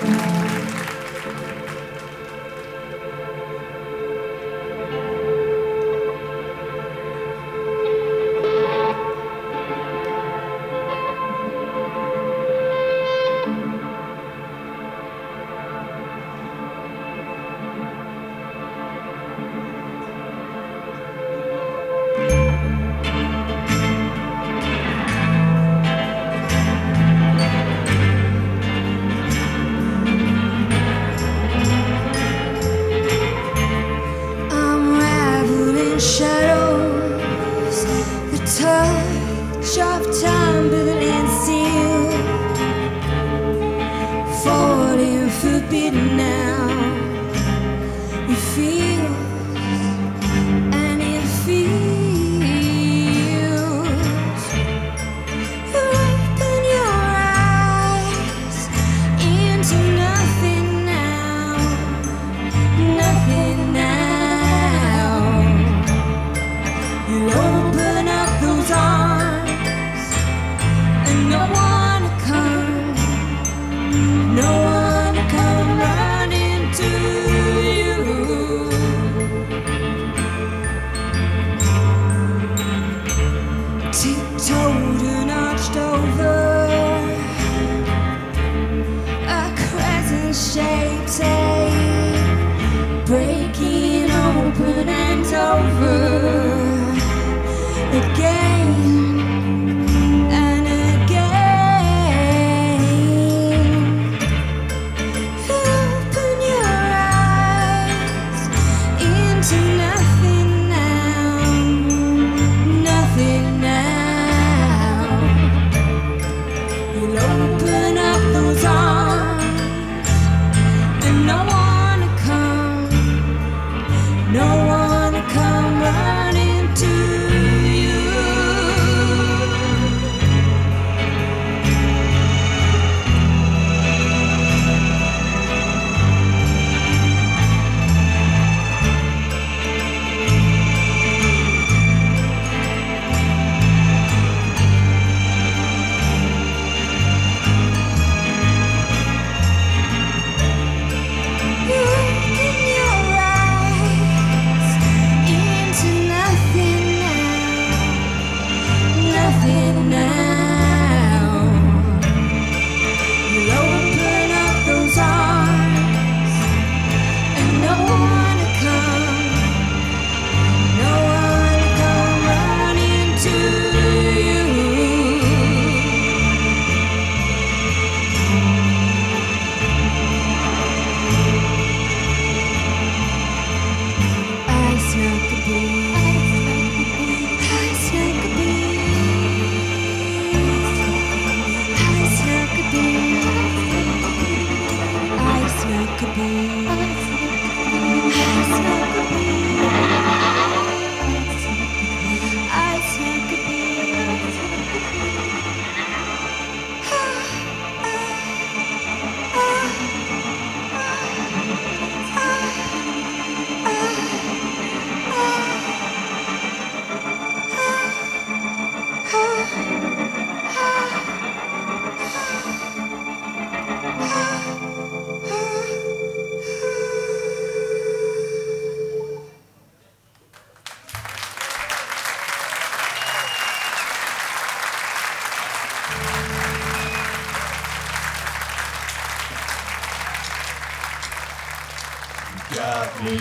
got me in.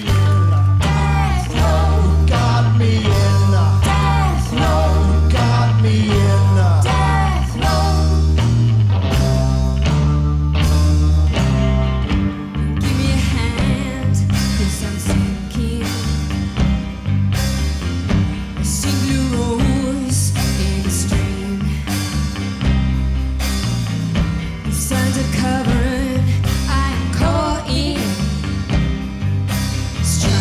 Death Row. You got me in. Death Row. You got me in. Death Row. Give me a hand, 'cause I'm sinking. I see blue rose in the stream. It's undercover. I'm caught in.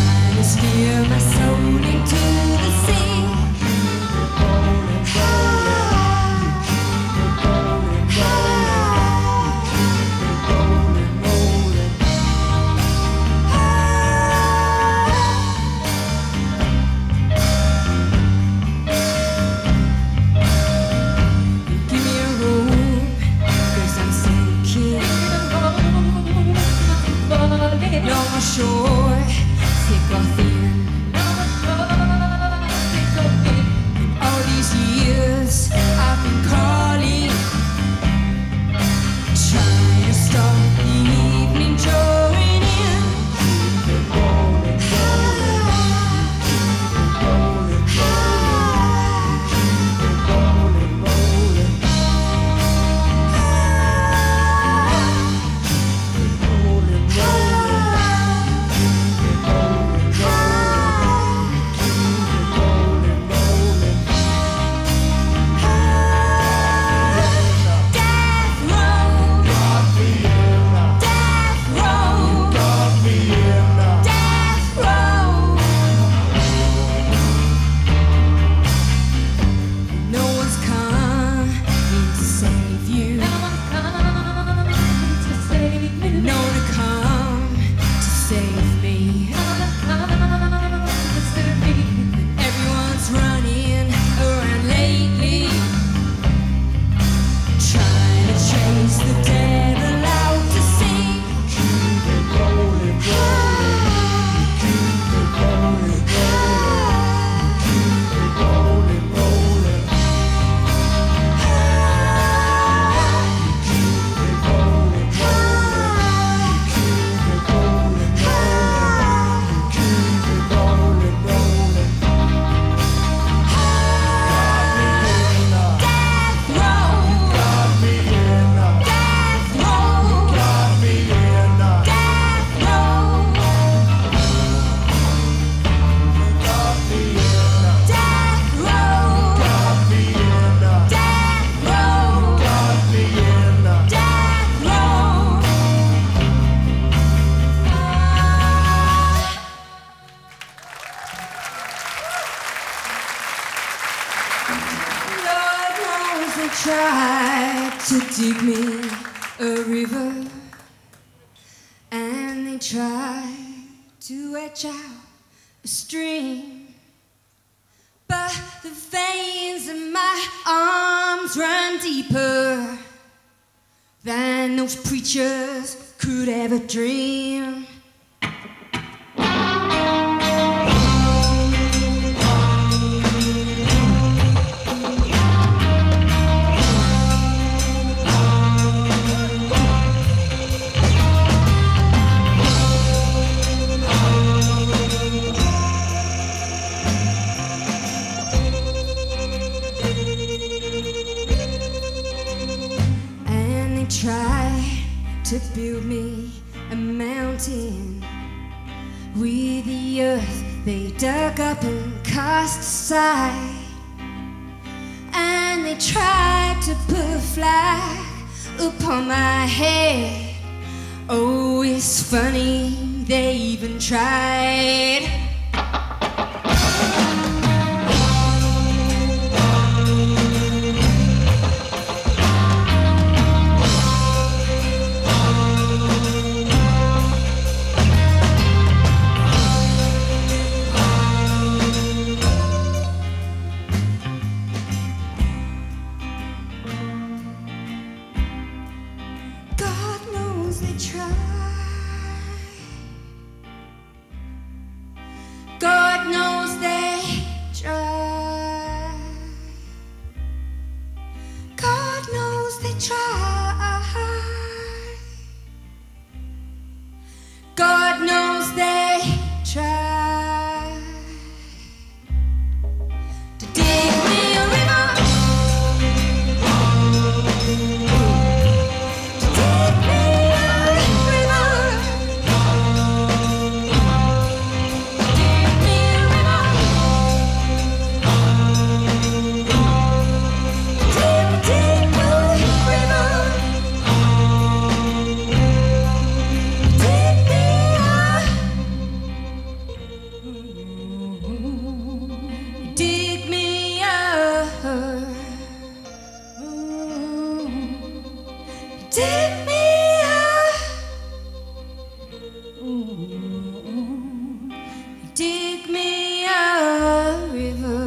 shore, thick or thin. All these years I've been calling, trying to stop the evening drawing in. Tried to dig me a river, and they tried to etch out a stream, but the veins in my arms run deeper than those preachers could ever dream. Try to build me a mountain with the earth they dug up and cast aside, and they tried to put a flag upon my head. Oh, it's funny, they even tried. God knows they try. God knows they try. God knows they try to dig me a river, to dig me a river. Dig me up, dig me a river.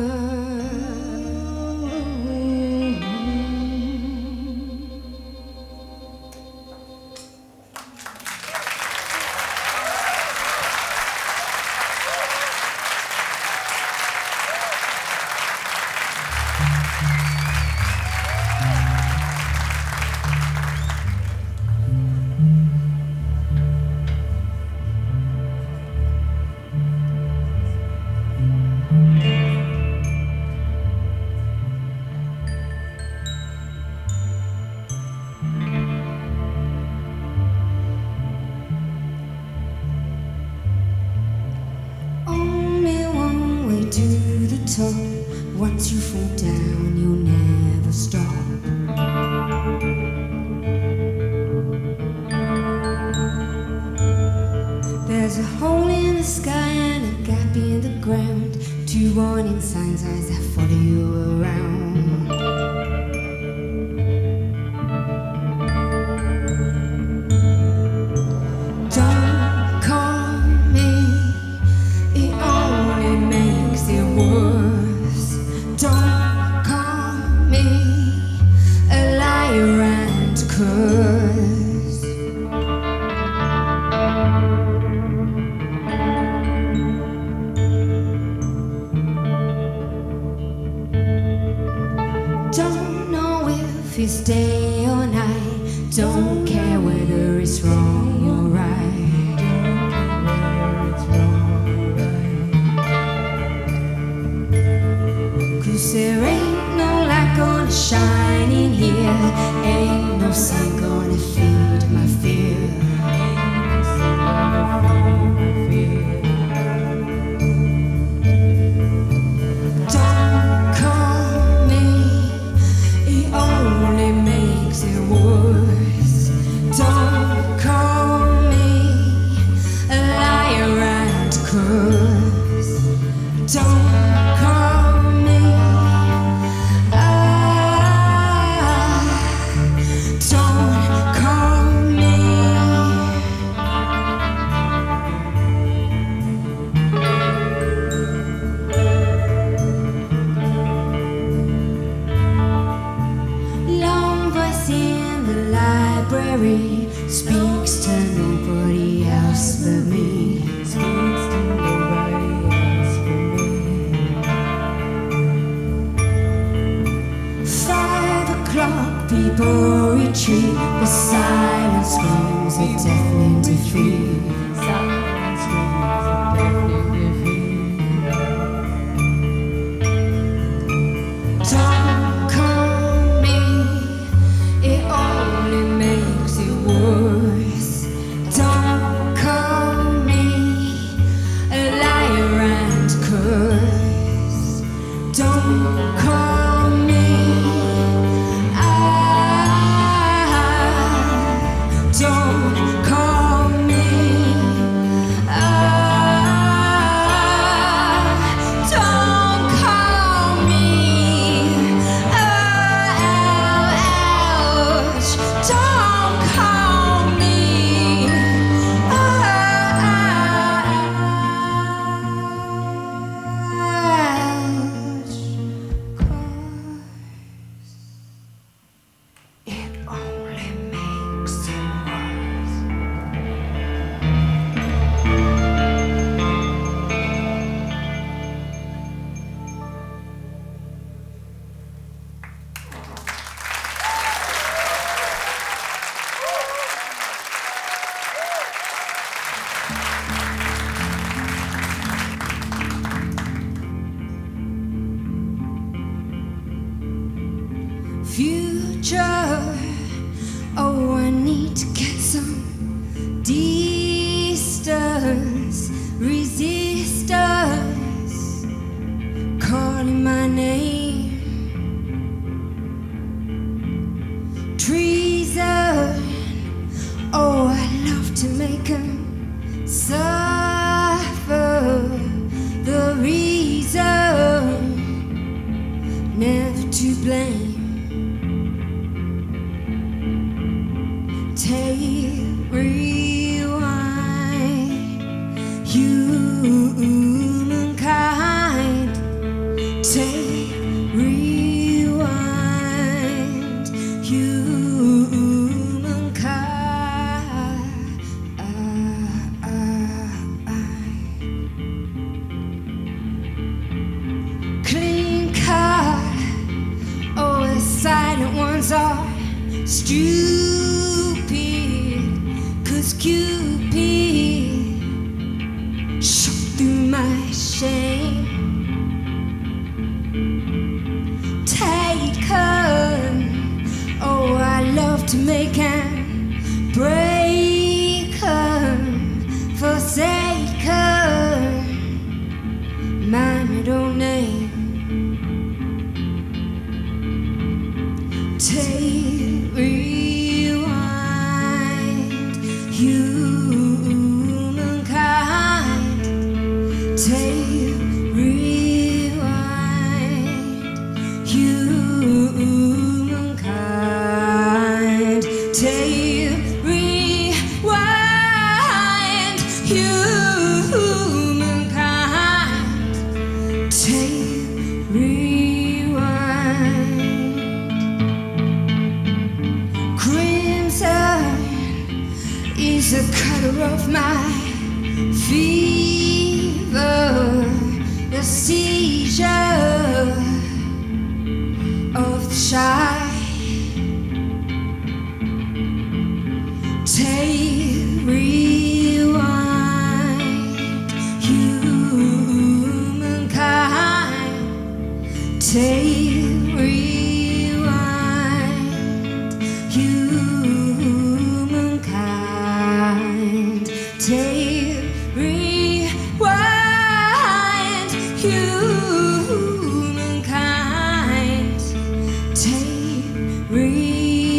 Once you fall down, you'll never stop. There's a hole in the sky and a gap in the ground. Two warning signs as I follow you around. Don't call me, it only makes it worse. Don't call me a liar and curse. Don't know if it's day or night. Don't care whether it's wrong or right. Cause there ain't no light gonna shine in here. Ain't no sun gonna feed my fear. Don't call me, it only makes it worse. Don't call me a liar and curse. Don't call me, don't call me. Long voice in the library speaks to nobody else but me. Speaks to nobody else but me. 5 o'clock, people retreat. The silent screams of deafening defeat. Silent screams of deafening defeat. Don't call me, it only makes it worse. Don't call me a liar and curse. Don't call me, don't call me, don't call me, ouch, don't call me, it only makes it worse. Future, oh, I need to get some distance, resistance, calling my name, treason, oh, I love to make 'em suffer, the reason, never to blame. Take rewind, humankind. Take rewind, humankind. Clean cut, oh, the silent ones are stupid, 'cause Cupid shot through my shame. Taken, oh, I love to make and break 'em, forsaken, my middle name. is the color of my fever, the seizure of the shy. Take rewind, humankind. Take rewind, humankind. Take rewind, humankind. Take rewind.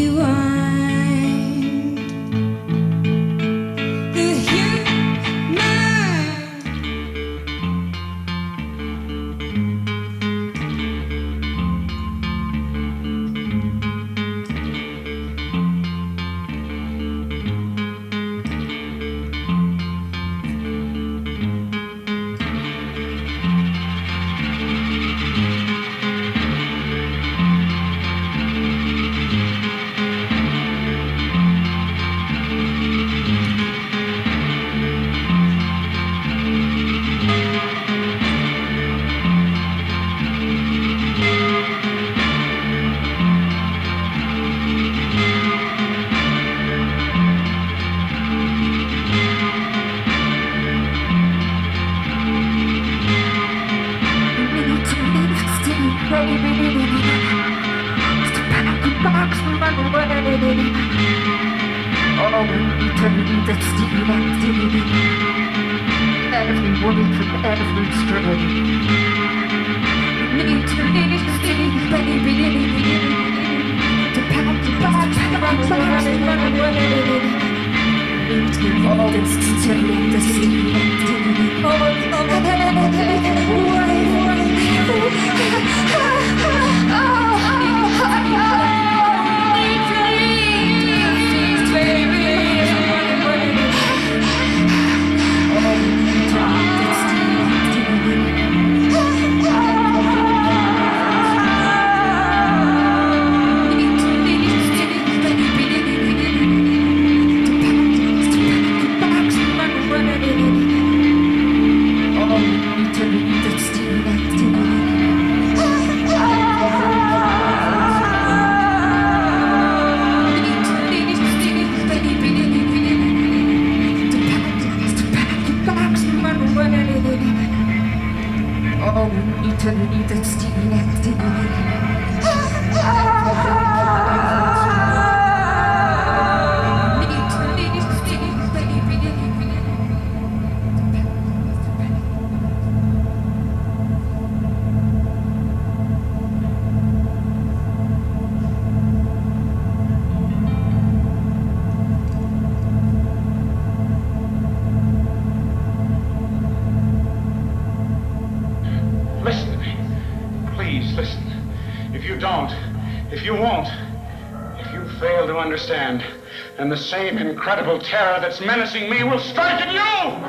And the same incredible terror that's menacing me will strike at you!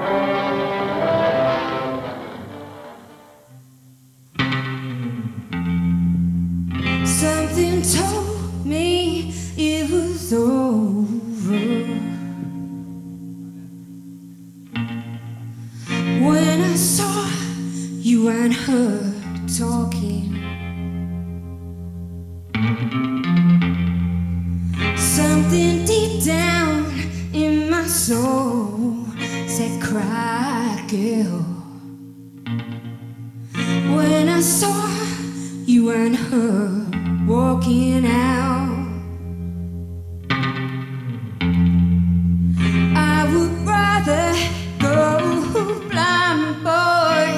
Something told me it was over when I saw you and her talking. Something deep down in my soul said, cry, girl. When I saw you and her walking out, I would rather go blind, boy,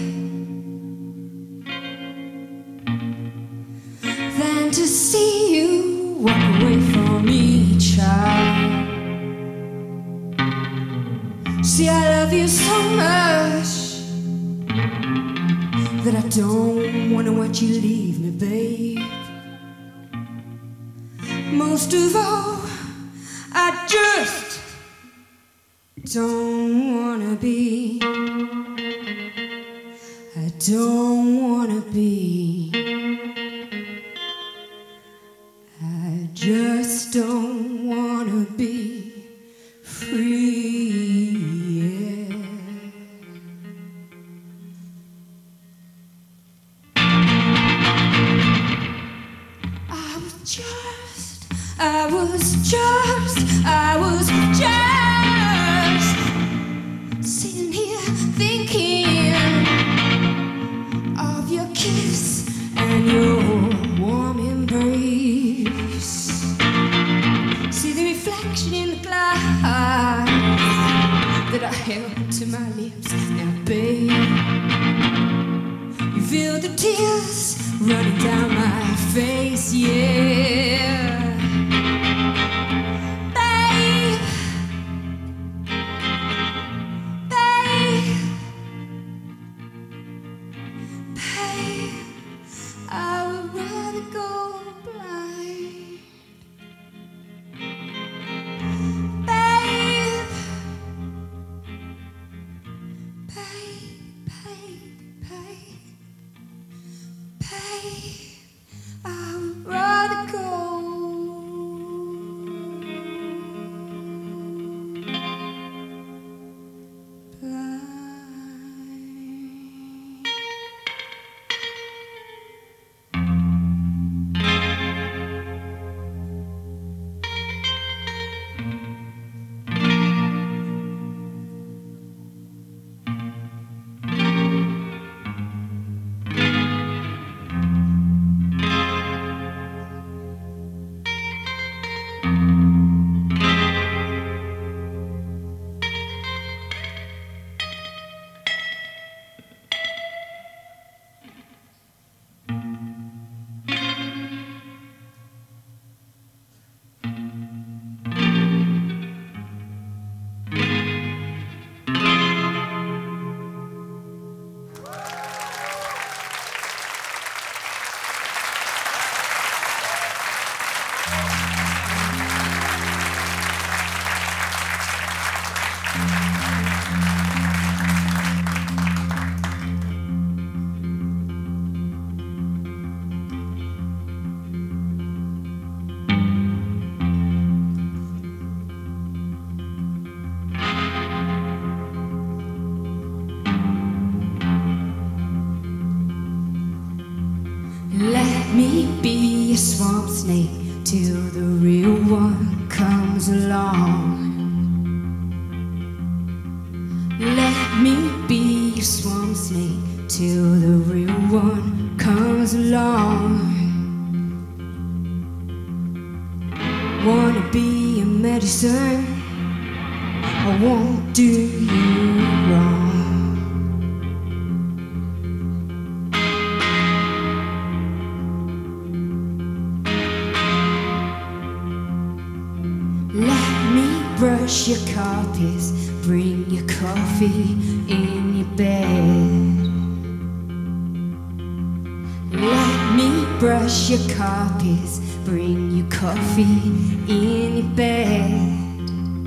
than to see you walk away from me, child. See, I love you so much that I don't wanna watch you leave me, babe. Most of all, I just don't wanna be. I don't wanna be. I just don't wanna be free. free. Yeah. I was just sitting here thinking of your kiss and your warm embrace. See the reflection in the glass that I held to my lips. Now, babe, you feel the tears running down my face, yeah. Let me be a swamp snake till the real one comes along. Let me be a swamp snake till the real one comes along. Wanna be a medicine, I won't do you wrong. Brush your carpets, bring your coffee in your bed. Let me brush your carpets, bring your coffee in your bed.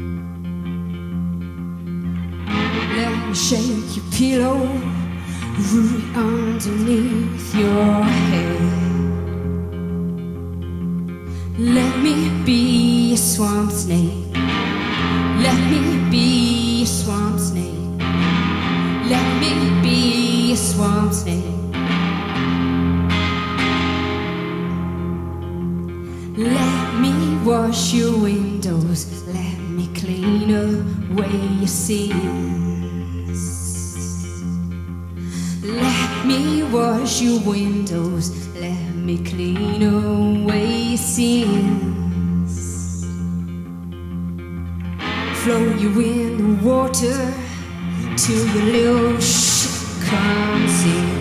Let me shake your pillow, root it underneath your head. Let me be a swamp snake. Let me be a swamp snake. Let me be a swamp snake. Let me wash your windows. Let me clean away your sins. Let me wash your windows. Let me clean away your sins. Flow you in the water till your little ship comes in.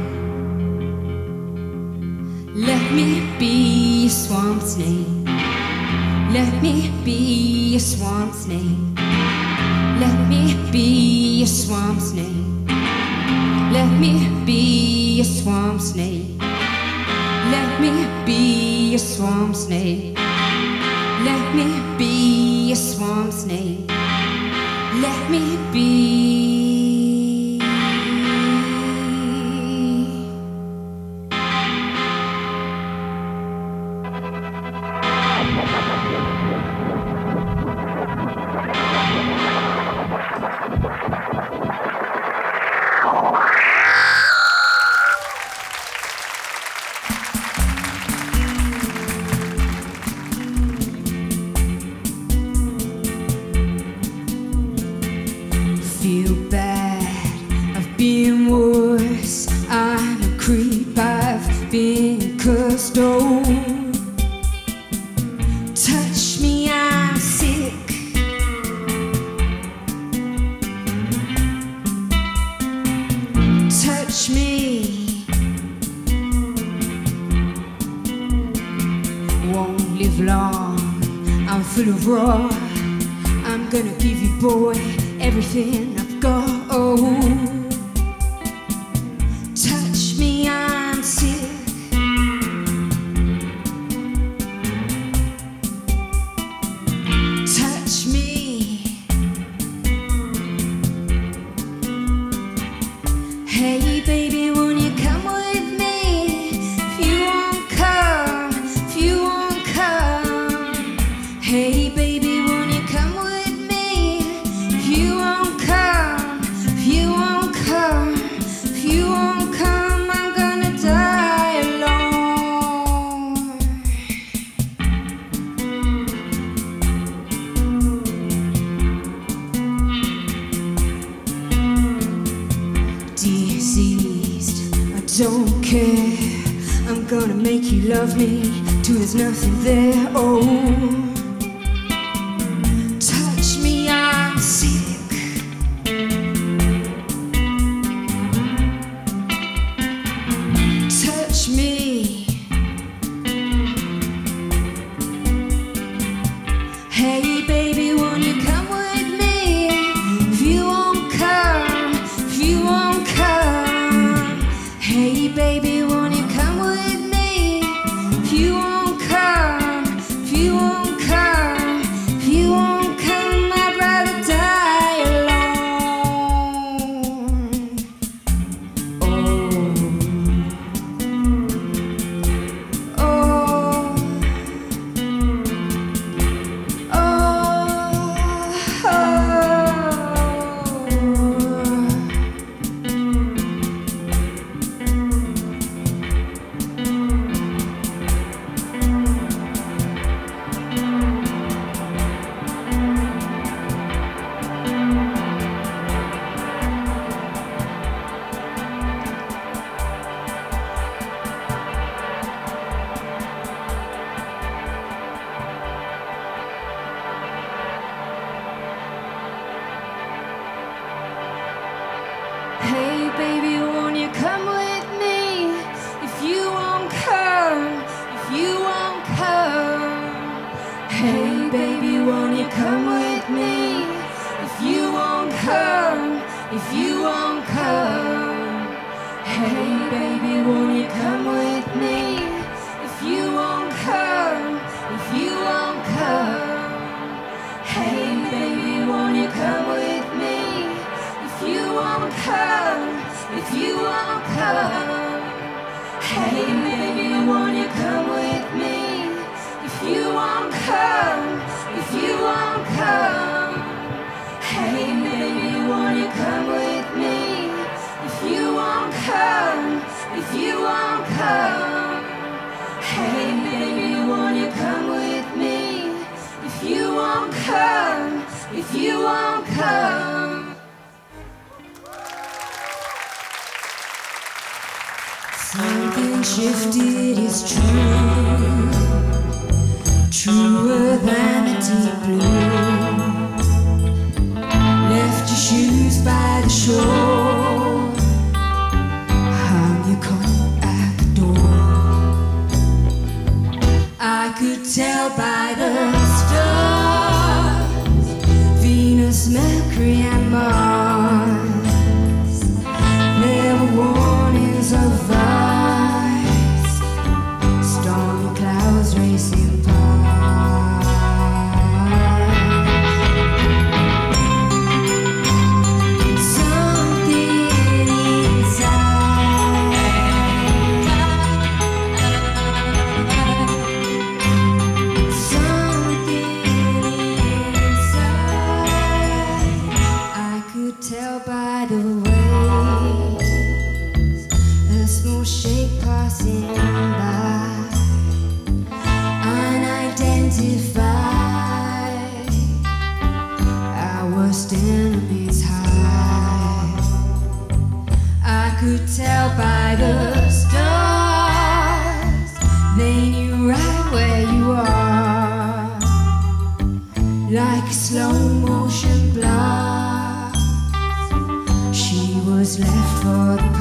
Let me be a swamp snake. Let me be a swamp snake. Let me be a swamp snake. Let me be a swamp snake. Let me be a swamp snake. Let me be a swamp snake. Let me be. been cursed. Oh, touch me, I'm sick. Touch me, won't live long. I'm full of raw. I'm gonna give you, boy, everything I've got. Oh, touch me, I'm sick. Touch me. Hey baby, won't you come with me? If you won't come, if you won't come. Hey baby, won't you come with me? If you won't come, if you won't come, if you won't come, I'm gonna die alone. Diseased, I don't care. I'm gonna make you love me till there's nothing there. Oh, touch me, I'm sick. Touch me. Hey baby, won't you come with me? If you won't come, if you won't come. Hey baby, won't you come with me? If you won't come, if you won't come, if you won't come, I'd rather die alone. Oh, hey baby, won't you come with me? If you won't come, if you won't come. Hey baby, won't you come with me? If you won't come, if you won't come. Hey baby, won't you come with me? If you won't come, if you won't come. Hey baby, won't you come with me? If you won't come, if you won't come. Hey baby, won't you come with me? If you won't come, if you won't come. Hey baby, won't you come with me? If you won't come, if you won't come. Hey baby, won't you come with me? If you won't come, if you won't come. Something shifted is true, truer than a deep blue. Left your shoes by the shore, hung your coat at the door. I could tell by the stars, Venus, Mercury and Mars. There were warnings of ice, stormy clouds racing past. like a slow motion blast. She was left for the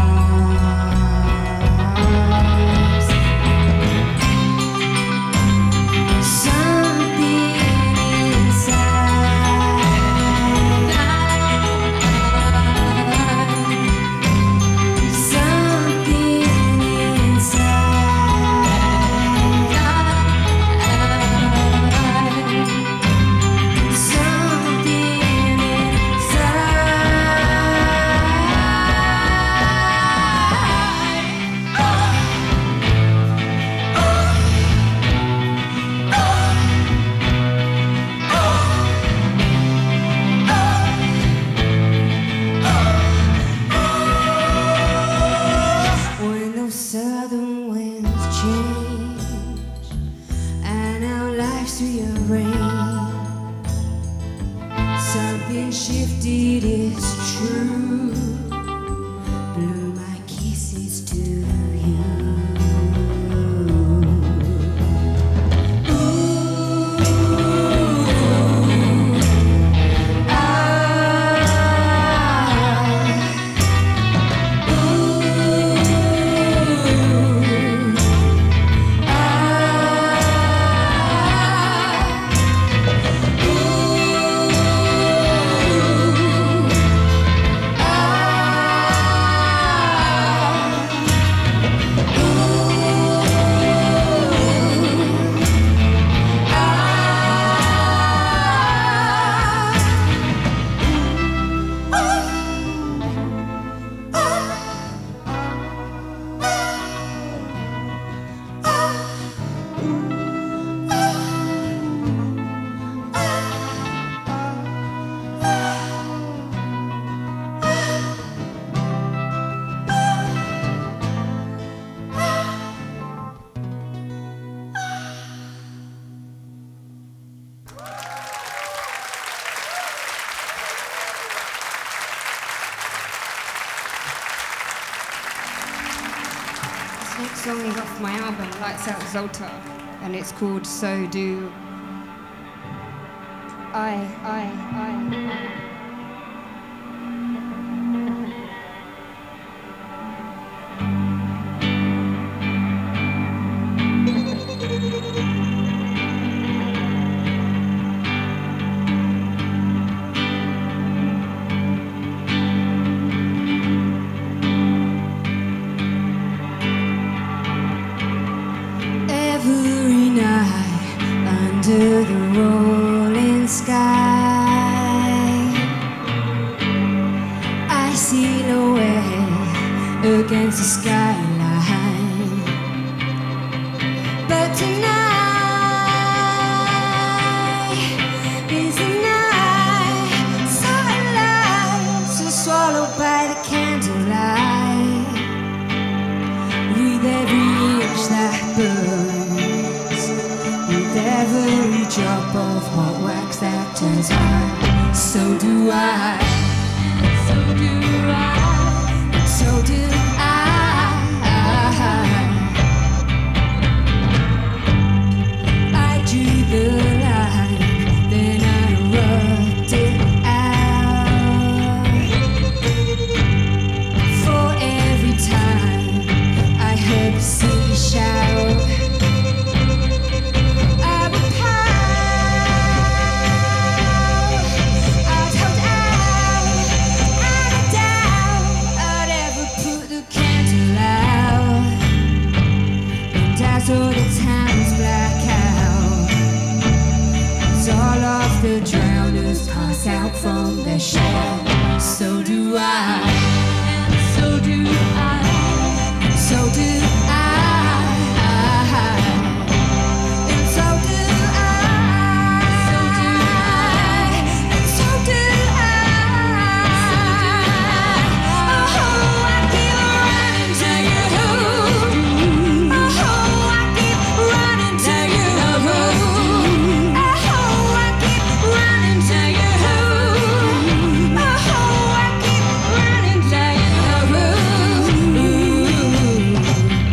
past. Something inside, something when those southern winds change and our lives rearrange. Something shifted, it's true. Blew my kisses to you. Next song is off my album, Lights Out Zoltar, and it's called So Do I. Every night under the rolling sky, I silhouette against the skyline. But tonight is the night, so alive, so swallowed by the candlelight. With every inch that burns, with every drop of hot wax that turns white, so do I, so do I, so do I. I drew the line, then I rubbed it out. For every time I heard the sea shout, I would pout. I'd hold out, I doubt I'd ever put the candle out and dazzle the town's black out as all of the drowners pass out from their shell. So do I, and so do I, so do I, and so do I, so do I, and so do I. Oh, I keep running to you. Oh, I keep running to you. Oh, I keep running to you. Oh, I keep running to you.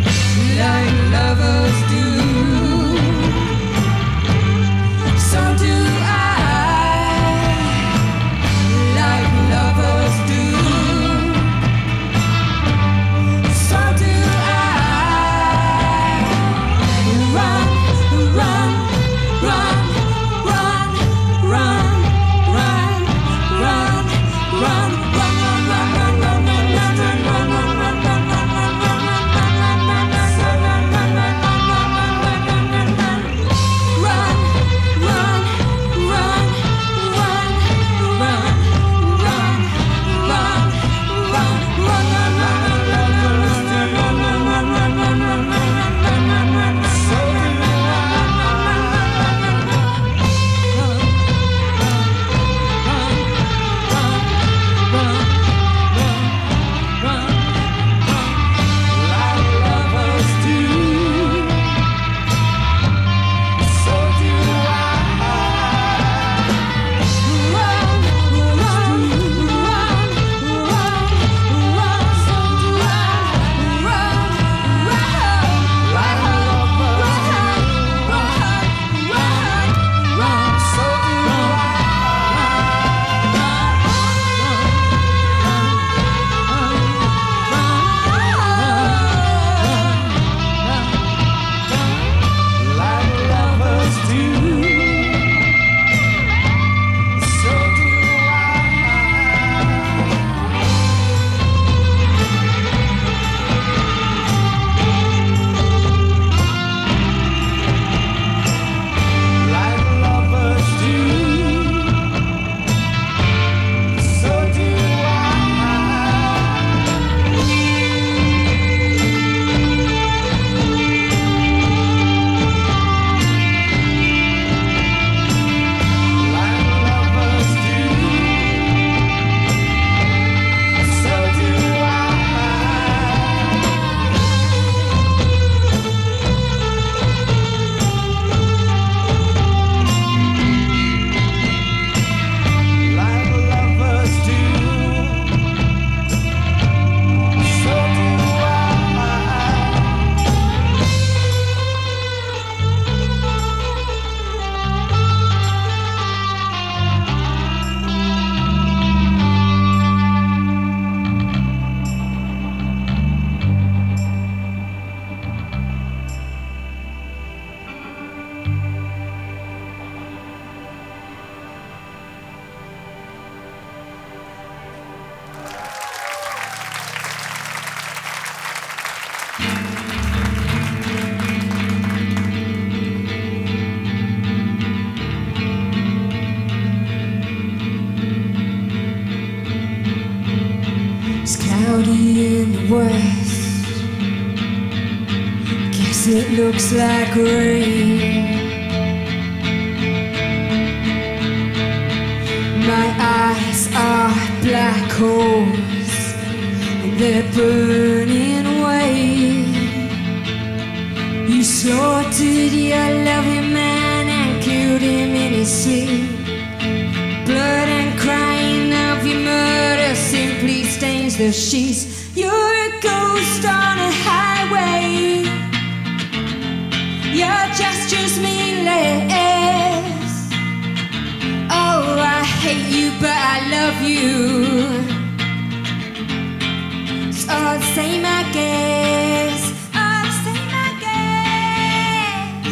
west. Guess it looks like rain. My eyes are black holes, and they're burning away. You slaughtered your loving man and killed him in his sleep. Blood and crying of your murder simply stains the sheets. You're a ghost on a highway. Your gestures meaningless. Oh, I hate you, but I love you. It's all the same, I guess. All the same, I guess.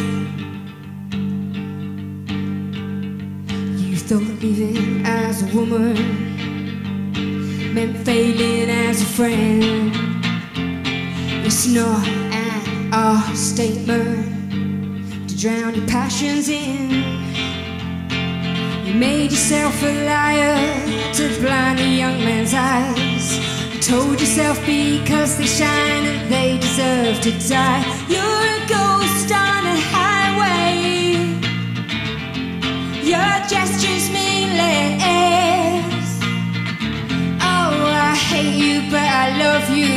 You thought living as a woman meant failing as a friend. It's not an art statement to drown your passions in. You made yourself a liar to blind a young man's eyes. You told yourself because they shine that they deserve to die. You're a ghost on a highway. Your gestures meaningless. Oh, I hate you, but I love you.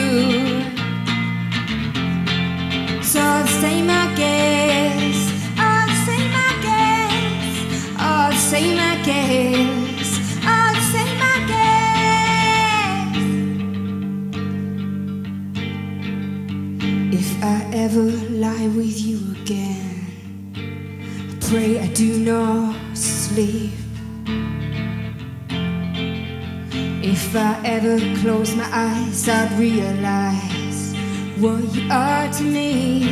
It's all the same, I guess. All the same, I guess. All the same, I guess. All the same, I guess. If I ever lie with you again, I pray I do not sleep. If I ever close my eyes, I'd realize what you are to me.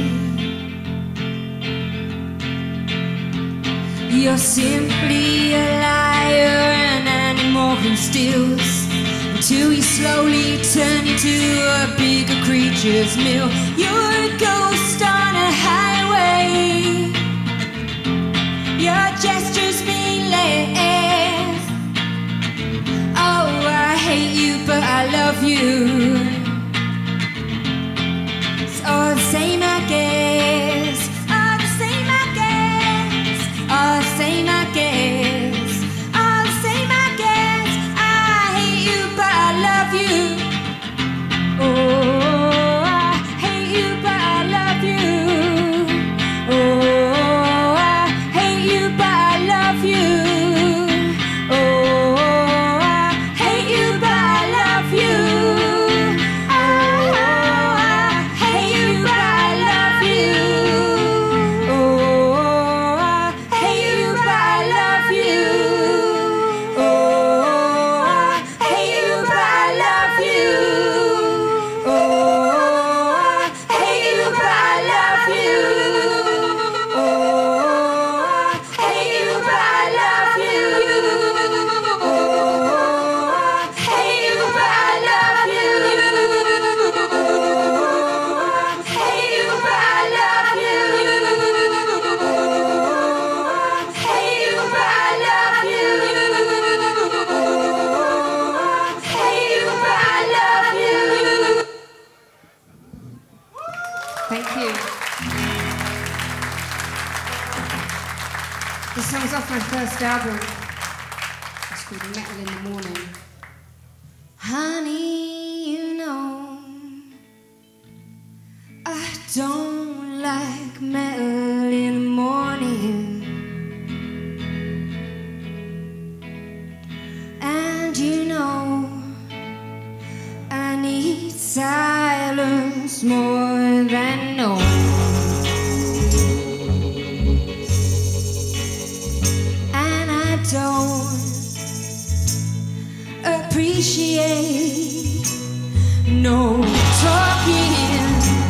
You're simply a liar, an animal who steals, until you slowly turn into a bigger creature's meal. You're a ghost on a highway. Your gestures meaningless. Oh, I hate you, but I love you. It's all the same, I guess. All the same, I guess. All the same, I guess. All the same, I guess. I hate you, but I love you. Oh, I hate you, but I love you. Oh, I hate you, but I love you. Oh, I hate you, but I love you. Oh, I hate you, but I love you. Oh, I hate you, but I love you. Oh, I hate you, but I love you. Oh, I hate you, but I love you. Oh, I hate you, but I love you. Oh, I hate you, but I love you. Oh, I hate you, but I love you. Oh, I hate you, but I love you. Oh, I hate you, but I love you. Thank you. This song's off my first album. It's called Metal in the Morning. Honey, you know I don't like metal in the morning. And you know I need silence more than noise. And I don't appreciate no talking.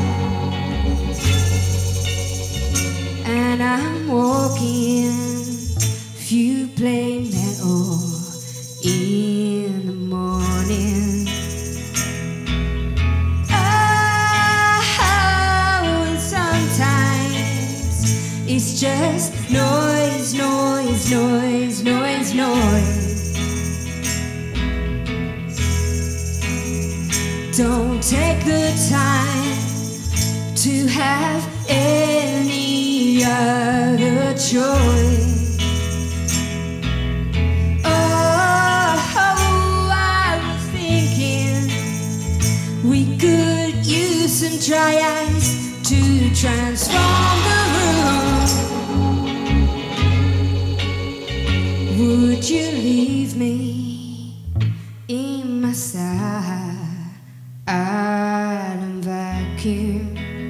And I'm walking if you play metal in the morning. Oh, and sometimes it's just noise, noise, noise, noise, noise. Don't take the time to have any other choice. We could use some dry ice to transform the room. Would you leave me in my silent vacuum?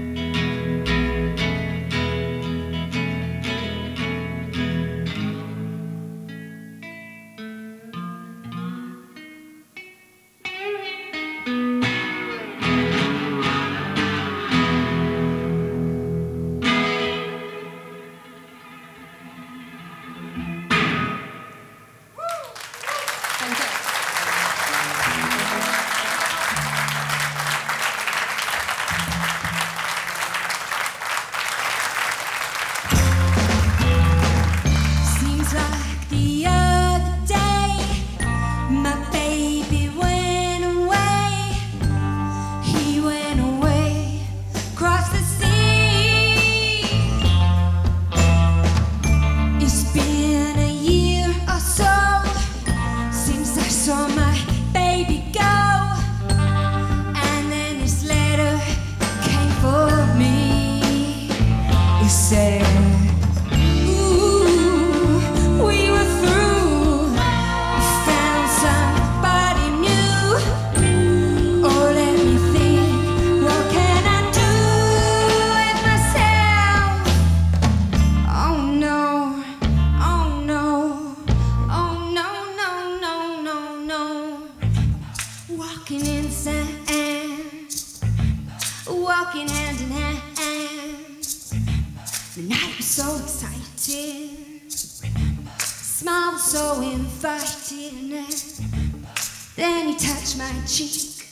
Walking hand in hand, the night was so exciting, smile was so inviting, and then he touched my cheek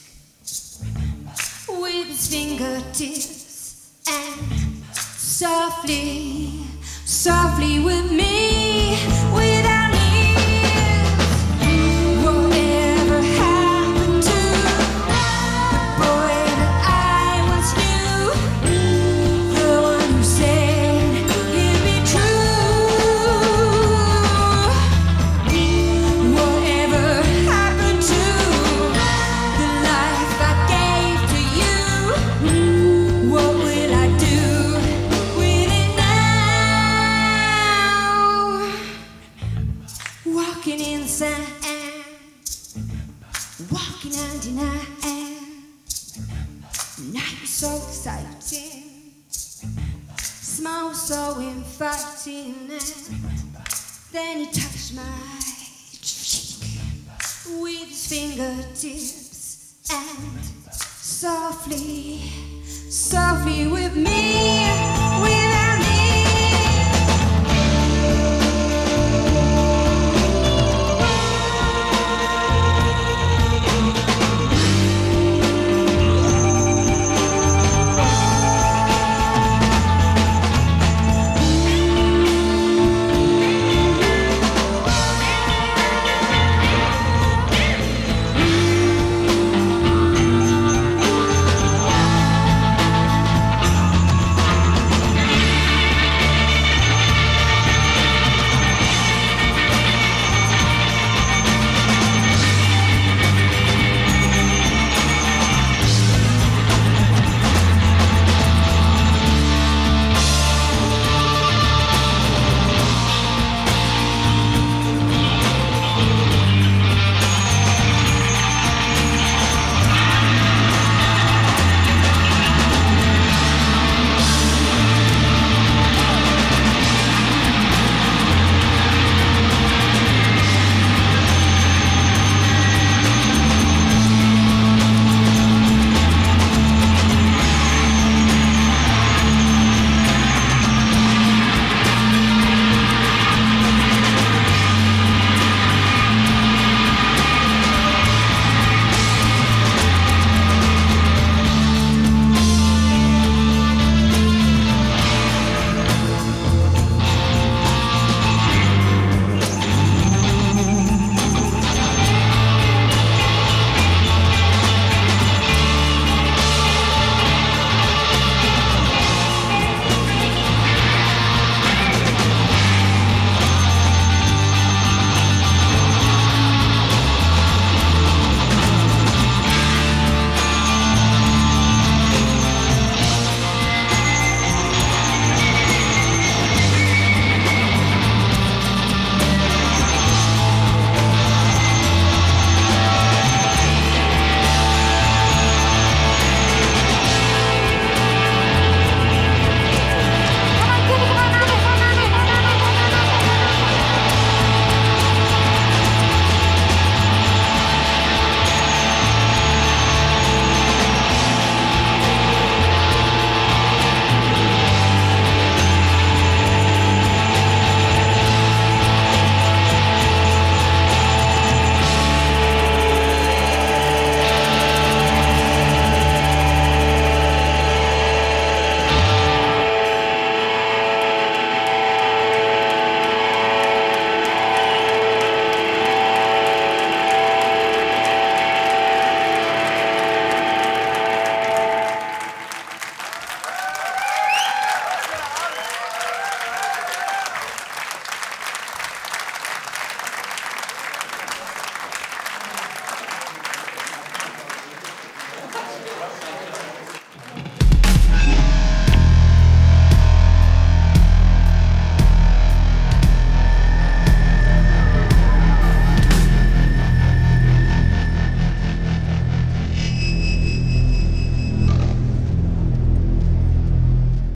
with his fingertips, and softly, softly with me, without walking in the sand, walking hand in hand. The night was so exciting, smile was so inviting, and then he touched my cheek with his fingertips, and softly, softly with me.